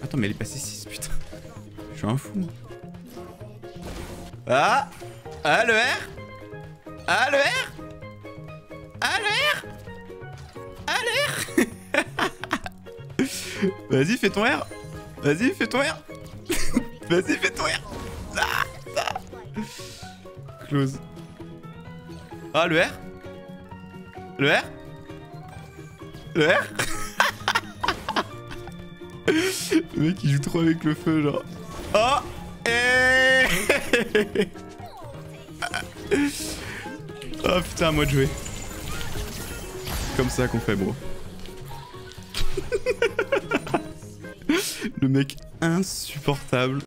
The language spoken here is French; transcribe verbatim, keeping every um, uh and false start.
Attends, mais elle est passée six, putain. Je suis un fou. Ah. Ah, le R. Ah, le R. Ah, le R. Ah, le R. Vas-y, fais ton R. Vas-y, fais ton R. Vas-y, fais ton R. Ah, ah. Close. Ah, le R. Le R. Le R. Le mec il joue trop avec le feu genre. Oh et oh putain, à moi de jouer. Comme ça qu'on fait bro. Le mec insupportable.